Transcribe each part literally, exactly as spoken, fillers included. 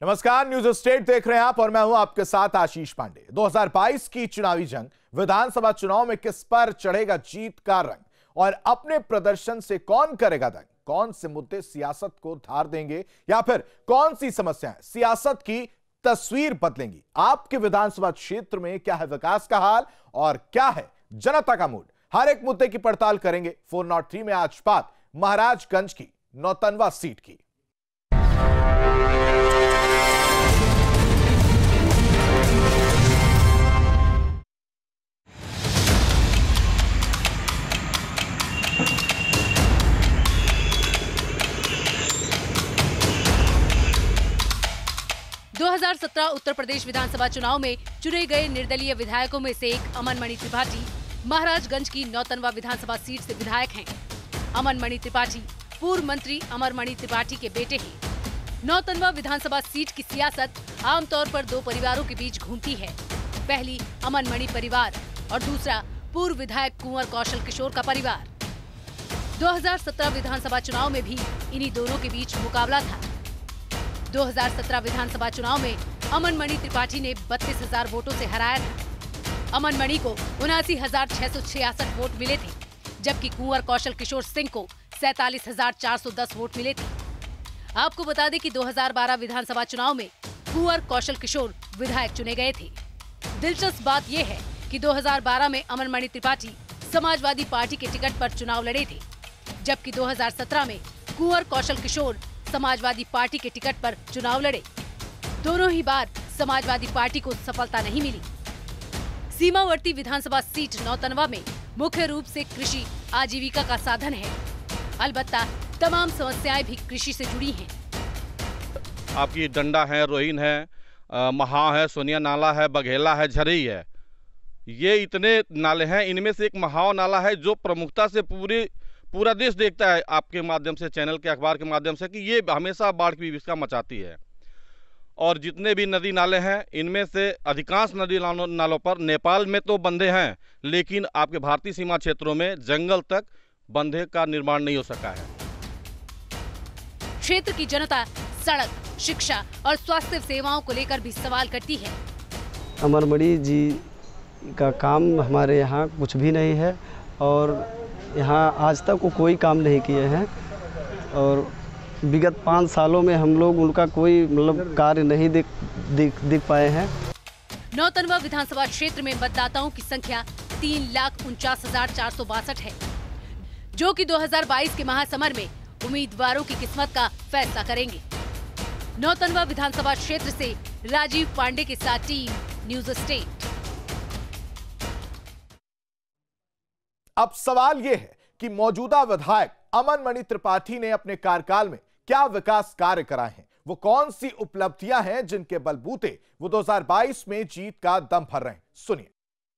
नमस्कार, news state देख रहे हैं आप और मैं हूं आपके साथ आशीष पांडे। दो हज़ार बाईस की चुनावी जंग, विधानसभा चुनाव में किस पर चढ़ेगा जीत का रंग और अपने प्रदर्शन से कौन करेगा दंग? कौन से मुद्दे सियासत को धार देंगे या फिर कौन सी समस्याएं सियासत की तस्वीर बदलेंगी? आपके विधानसभा क्षेत्र में क्या है विकास का हाल और क्या है जनता का मूड? हर एक मुद्दे की पड़ताल करेंगे। चार सौ तीन में आज बात महाराजगंज की नौतनवा सीट की। दो हज़ार सत्रह उत्तर प्रदेश विधानसभा चुनाव में चुने गए निर्दलीय विधायकों में से एक अमन मणि त्रिपाठी महाराजगंज की नौतनवा विधानसभा सीट से विधायक हैं। अमन मणि त्रिपाठी पूर्व मंत्री अमर मणि त्रिपाठी के बेटे हैं। नौतनवा विधानसभा सीट की सियासत आमतौर पर दो परिवारों के बीच घूमती है। पहली अमन मणि परिवार और दूसरा पूर्व विधायक कुंवर कौशल किशोर का परिवार। दो हज़ार सत्रह विधानसभा चुनाव में भी इन्हीं दोनों के बीच मुकाबला था। दो हज़ार सत्रह विधानसभा चुनाव में अमन मणि त्रिपाठी ने बत्तीस हजार वोटों से हराया था। अमन मणि को उनासी हजार छह सौ छियासठ वोट मिले थे, जबकि कुंवर कौशल किशोर सिंह को सैतालीस हजार चार सौ दस वोट मिले थे। आपको बता दें कि दो हज़ार बारह विधानसभा चुनाव में कुंवर कौशल किशोर विधायक चुने गए थे। दिलचस्प बात यह है कि दो हज़ार बारह में अमन मणि त्रिपाठी समाजवादी पार्टी के टिकट पर चुनाव लड़े थे, जबकि दो हज़ार सत्रह में कुंवर कौशल किशोर समाजवादी पार्टी के टिकट पर चुनाव लड़े। दोनों ही बार समाजवादी पार्टी को सफलता नहीं मिली। सीमावर्ती विधानसभा सीट नौतनवा में मुख्य रूप से कृषि आजीविका का साधन है। अलबत्ता तमाम समस्याएं भी कृषि से जुड़ी हैं। आपकी डंडा है, रोहिन है, महा है, सोनिया नाला है, बघेला है, झरई है। ये इतने नाले हैं, इनमें से एक महाव नाला है जो प्रमुखता से पूरी पूरा देश देखता है आपके माध्यम से, चैनल के, अखबार के माध्यम से, कि ये हमेशा बाढ़ की विभीषिका मचाती है। और जितने भी नदी नाले हैं, इनमें से अधिकांश नदी नालों पर नेपाल में तो बंधे हैं, लेकिन आपके भारतीय सीमा क्षेत्रों में जंगल तक बंधे का निर्माण नहीं हो सका है। क्षेत्र की जनता सड़क, शिक्षा और स्वास्थ्य सेवाओं को लेकर भी सवाल करती है। अमर मणि जी का काम हमारे यहाँ कुछ भी नहीं है और यहाँ आज तक वो कोई काम नहीं किए हैं और विगत पाँच सालों में हम लोग उनका कोई मतलब कार्य नहीं देख देख देख पाए हैं। नौतनवा विधानसभा क्षेत्र में मतदाताओं की संख्या तीन लाख उनचास हजार चार सौ बासठ है, जो कि दो हज़ार बाईस के महासमर में उम्मीदवारों की किस्मत का फैसला करेंगे। नौतनवा विधानसभा क्षेत्र से राजीव पांडे के साथ टीम न्यूज स्टेट। अब सवाल यह है कि मौजूदा विधायक अमन मणि त्रिपाठी ने अपने कार्यकाल में क्या विकास कार्य कराए हैं? वो कौन सी उपलब्धियां हैं जिनके बलबूते वो दो हज़ार बाईस में जीत का दम भर रहे हैं? सुनिए।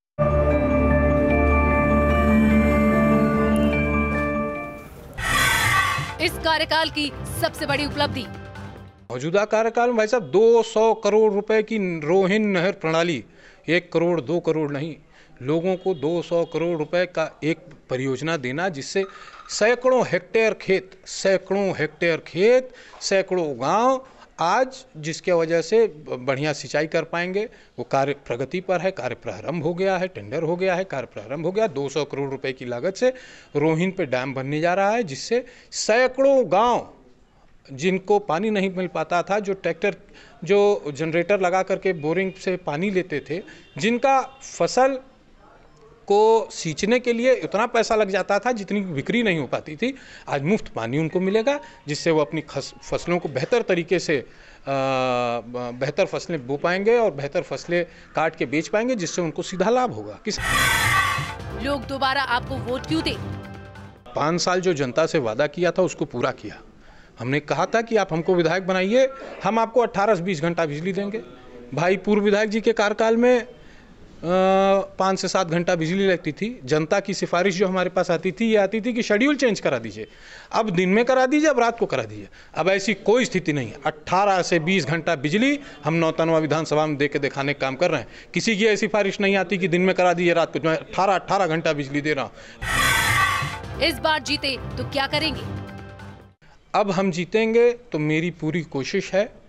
इस कार्यकाल की सबसे बड़ी उपलब्धि। मौजूदा कार्यकाल में भाई साहब दो सौ करोड़ रुपए की रोहिन नहर प्रणाली, एक करोड़ दो करोड़ नहीं, लोगों को दो सौ करोड़ रुपए का एक परियोजना देना, जिससे सैकड़ों हेक्टेयर खेत सैकड़ों हेक्टेयर खेत सैकड़ों गांव आज जिसके वजह से बढ़िया सिंचाई कर पाएंगे। वो कार्य प्रगति पर है, कार्य प्रारंभ हो गया है, टेंडर हो गया है, कार्य प्रारंभ हो गया। दो सौ करोड़ रुपए की लागत से रोहिन पे डैम बनने जा रहा है, जिससे सैकड़ों गाँव जिनको पानी नहीं मिल पाता था, जो ट्रैक्टर जो जनरेटर लगा करके बोरिंग से पानी लेते थे, जिनका फसल को सींचने के लिए उतना पैसा लग जाता था जितनी बिक्री नहीं हो पाती थी, आज मुफ्त पानी उनको मिलेगा, जिससे वो अपनी फसलों को बेहतर तरीके से बेहतर फसलें बो पाएंगे और बेहतर फसलें काट के बेच पाएंगे, जिससे उनको सीधा लाभ होगा। किस लोग दोबारा आपको वोट क्यों दें? पाँच साल जो जनता से वादा किया था उसको पूरा किया। हमने कहा था कि आप हमको विधायक बनाइए, हम आपको अट्ठारह से बीस घंटा बिजली देंगे। भाई पूर्व विधायक जी के कार्यकाल में पाँच से सात घंटा बिजली लगती थी। जनता की सिफारिश जो हमारे पास आती थी, ये आती थी कि शेड्यूल चेंज करा दीजिए, अब दिन में करा दीजिए, अब रात को करा दीजिए। अब ऐसी कोई स्थिति नहीं है। अट्ठारह से बीस घंटा बिजली हम नौतनवा विधानसभा में दे के दिखाने का काम कर रहे हैं। किसी की ऐसी सिफारिश नहीं आती कि दिन में करा दीजिए, रात को। मैं अट्ठारह अट्ठारह घंटा बिजली दे रहा हूँ। इस बार जीते तो क्या करेंगे? अब हम जीतेंगे तो मेरी पूरी कोशिश है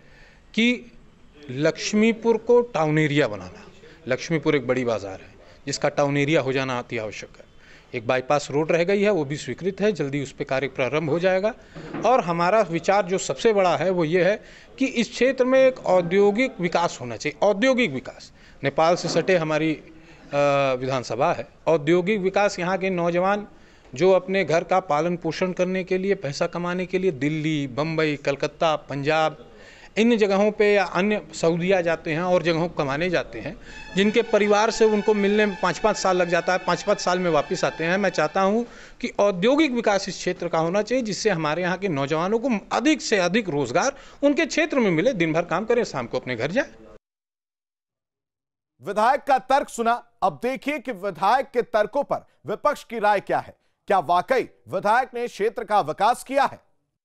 कि लक्ष्मीपुर को टाउन एरिया बनाना। लक्ष्मीपुर एक बड़ी बाज़ार है जिसका टाउन एरिया हो जाना अति आवश्यक है। एक बाईपास रोड रह गई है, वो भी स्वीकृत है, जल्दी उस पर कार्य प्रारंभ हो जाएगा। और हमारा विचार जो सबसे बड़ा है वो ये है कि इस क्षेत्र में एक औद्योगिक विकास होना चाहिए। औद्योगिक विकास, नेपाल से सटे हमारी विधानसभा है। औद्योगिक विकास, यहाँ के नौजवान जो अपने घर का पालन पोषण करने के लिए, पैसा कमाने के लिए दिल्ली, बम्बई, कलकत्ता, पंजाब, इन जगहों पे या अन्य सऊदीया जाते हैं और जगहों को कमाने जाते हैं, जिनके परिवार से उनको मिलने में पाँच पाँच साल लग जाता है, पाँच पाँच साल में वापस आते हैं। मैं चाहता हूं कि औद्योगिक विकास इस क्षेत्र का होना चाहिए, जिससे हमारे यहाँ के नौजवानों को अधिक से अधिक रोजगार उनके क्षेत्र में मिले, दिन भर काम करें, शाम को अपने घर जाए। विधायक का तर्क सुना, अब देखिए कि विधायक के तर्कों पर विपक्ष की राय क्या है। क्या वाकई विधायक ने क्षेत्र का विकास किया है?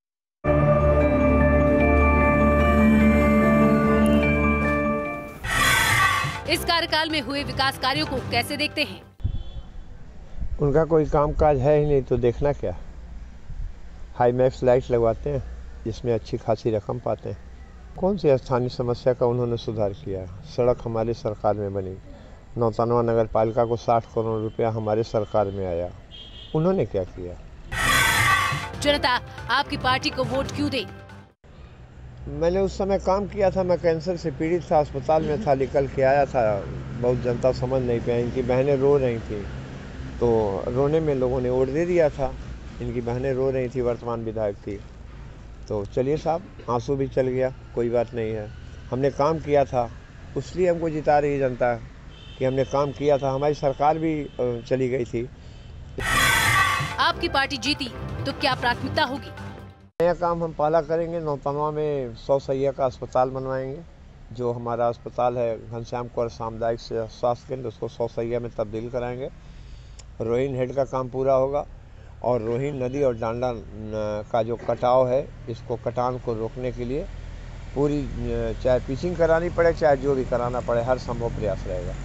इस कार्यकाल में हुए विकास कार्यों को कैसे देखते हैं? उनका कोई कामकाज है ही नहीं तो देखना क्या। हाई मैक्स लाइट लगवाते हैं जिसमें अच्छी खासी रकम पाते हैं। कौन सी स्थानीय समस्या का उन्होंने सुधार किया? सड़क हमारी सरकार में बनी, नौतनवा नगर पालिका को साठ करोड़ रुपया हमारे सरकार में आया, उन्होंने क्या किया? जनता आपकी पार्टी को वोट क्यों दे? मैंने उस समय काम किया था, मैं कैंसर से पीड़ित था, अस्पताल में था, निकल के आया था। बहुत जनता समझ नहीं पाई, इनकी बहनें रो रही थी तो रोने में लोगों ने वोट दे दिया था। इनकी बहनें रो रही थी, वर्तमान विधायक थी, तो चलिए साहब, आंसू भी चल गया, कोई बात नहीं है। हमने काम किया था, इसलिए हमको जिता रही जनता कि हमने काम किया था। हमारी सरकार भी चली गई थी। आपकी पार्टी जीती तो क्या प्राथमिकता होगी? नया काम हम पहला करेंगे, नौतनवा में सौ सैया का अस्पताल बनवाएंगे। जो हमारा अस्पताल है घनश्याम कौर सामुदायिक स्वास्थ्य केंद्र, उसको सौ सैया में तब्दील कराएंगे। रोहिन हेड का काम पूरा होगा और रोहिन नदी और डांडा का जो कटाव है, इसको कटान को रोकने के लिए पूरी, चाहे पिचिंग करानी पड़े, चाहे जो भी कराना पड़े, हर संभव प्रयास रहेगा।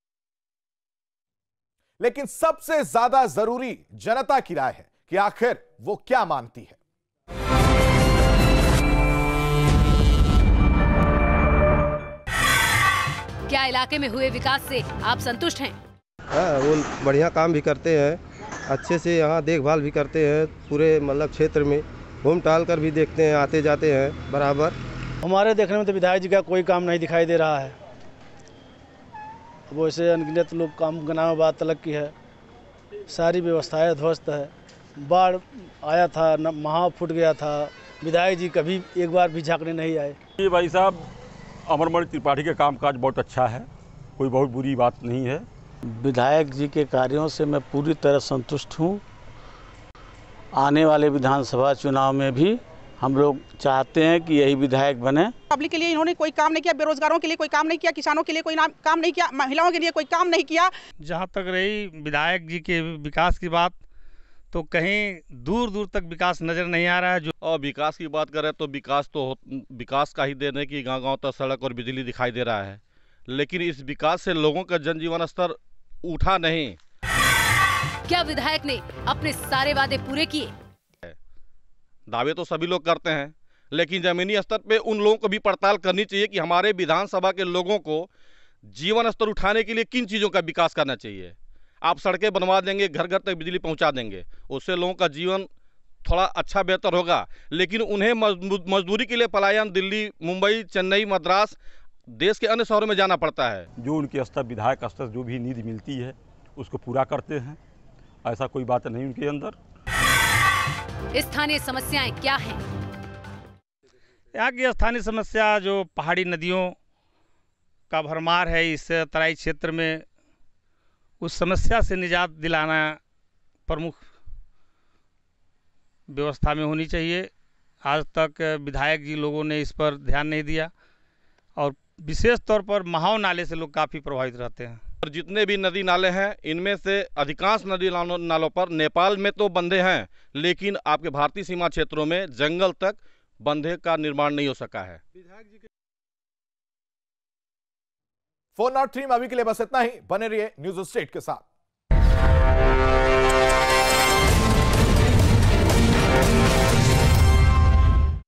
लेकिन सबसे ज्यादा जरूरी जनता की राय है कि आखिर वो क्या मानती है। क्या इलाके में हुए विकास से आप संतुष्ट हैं? हाँ, वो बढ़िया काम भी करते हैं, अच्छे से यहाँ देखभाल भी करते हैं। पूरे मतलब क्षेत्र में घूम टहल कर भी देखते हैं, आते जाते हैं बराबर। हमारे देखने में तो विधायक जी का कोई काम नहीं दिखाई दे रहा है। वो ऐसे अनगिनत लोग काम का नाम बात अलग की है। सारी व्यवस्थाएं ध्वस्त है। बाढ़ आया था, न महा फूट गया था, विधायक जी कभी एक बार भी झांकने नहीं आए। ये भाई साहब, अमरमणि त्रिपाठी का कामकाज बहुत अच्छा है, कोई बहुत बुरी बात नहीं है। विधायक जी के कार्यों से मैं पूरी तरह संतुष्ट हूँ। आने वाले विधानसभा चुनाव में भी हम लोग चाहते हैं कि यही विधायक बने। पब्लिक के लिए इन्होंने कोई काम नहीं किया, बेरोजगारों के लिए कोई काम नहीं किया, किसानों के लिए कोई काम नहीं किया, महिलाओं के लिए कोई काम नहीं किया। जहाँ तक रही विधायक जी के विकास की बात, तो कहीं दूर दूर तक विकास नजर नहीं आ रहा है। जो और विकास की बात करें तो विकास तो विकास का ही देन है कि गांव गांव तक सड़क और बिजली दिखाई दे रहा है, लेकिन इस विकास से लोगों का जनजीवन स्तर उठा नहीं। क्या विधायक ने अपने सारे वादे पूरे किए? दावे तो सभी लोग करते हैं, लेकिन जमीनी स्तर पे उन लोगों को भी पड़ताल करनी चाहिए कि हमारे विधानसभा के लोगों को जीवन स्तर उठाने के लिए किन चीज़ों का विकास करना चाहिए। आप सड़कें बनवा देंगे, घर घर तक बिजली पहुंचा देंगे, उससे लोगों का जीवन थोड़ा अच्छा बेहतर होगा, लेकिन उन्हें मजदूरी के लिए पलायन दिल्ली, मुंबई, चेन्नई, मद्रास, देश के अन्य शहरों में जाना पड़ता है। जो उनके स्तर, विधायक स्तर जो भी नीति मिलती है उसको पूरा करते हैं, ऐसा कोई बात नहीं उनके अंदर। स्थानीय समस्याएं क्या हैं? यहाँ की स्थानीय समस्या जो पहाड़ी नदियों का भरमार है, इस तराई क्षेत्र में उस समस्या से निजात दिलाना प्रमुख व्यवस्था में होनी चाहिए। आज तक विधायक जी लोगों ने इस पर ध्यान नहीं दिया और विशेष तौर पर महाव नाले से लोग काफ़ी प्रभावित रहते हैं। और जितने भी नदी नाले हैं, इनमें से अधिकांश नदी नालों नालों पर नेपाल में तो बंधे हैं, लेकिन आपके भारतीय सीमा क्षेत्रों में जंगल तक बंधे का निर्माण नहीं हो सका है। फोर नॉट थ्री में अभी के लिए बस इतना ही। बने रहिए न्यूज स्टेट के साथ।